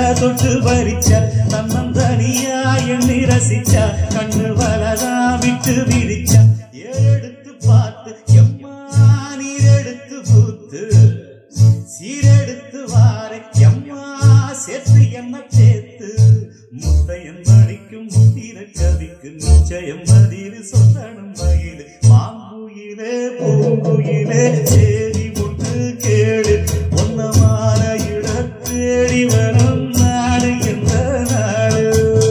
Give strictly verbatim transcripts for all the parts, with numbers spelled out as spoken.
தொட்டு பறிச்சா தன்னந்தனியா எண்ணி ரசிச்சா கண்ணு வலதா விட்டு விரிச்சா ஏறெடுத்து பார்த்து எம்மா நீர் எடுத்து பூத்து சீரெடுத்து வாரை எம்மா சேர்த்து என்ன சேர்த்து முத்தையன் மணிக்கும் முத்திர கவிக்கு நிச்சயம் மதிரு சொந்தனம் மயிலு மாங்குயிலே பூங்குயிலே சேரி ஒன்று கேடு ஒன்னமான இட தேடி வரும் நாடு என்ற நாடு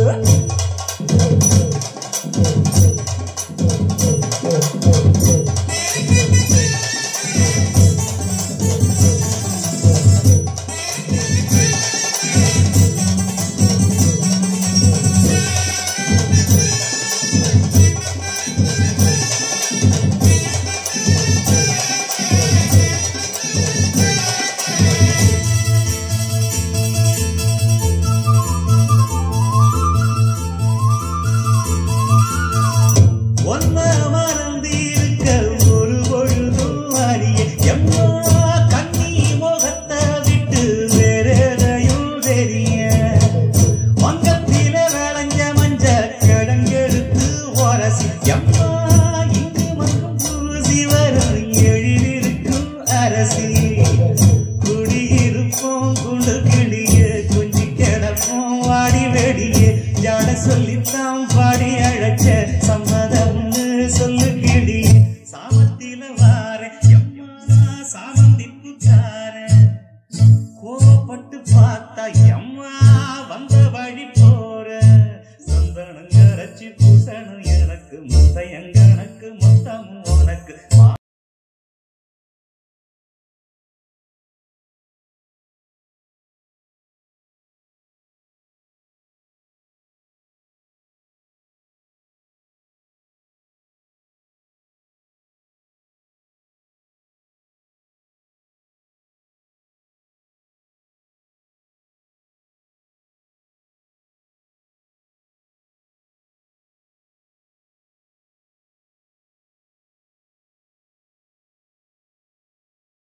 குடியிருப்போம் குண்டு கிளிய கொஞ்சி கிடப்போம் வாடி வெடியே ஜாட சொல்லித்தான் பாடி அழைச்ச சம்மதம்னு சொல்லு கிளியே சாமத்தில வார எம்மா சாமந்திப்பு தார கோவப்பட்டு பார்த்தா